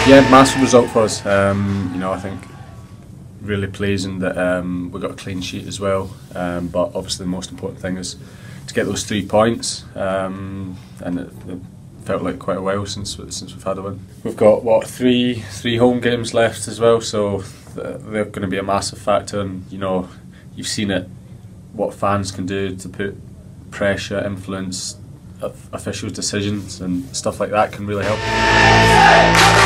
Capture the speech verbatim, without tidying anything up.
Yeah, massive result for us. Um, you know, I think really pleasing that um, we got a clean sheet as well. Um, but obviously, the most important thing is to get those three points. Um, and it, it felt like quite a while since since we've had a win. We've got what three three home games left as well, so they're going to be a massive factor. And you know, you've seen it, what fans can do to put pressure, influence officials' decisions, and stuff like that can really help.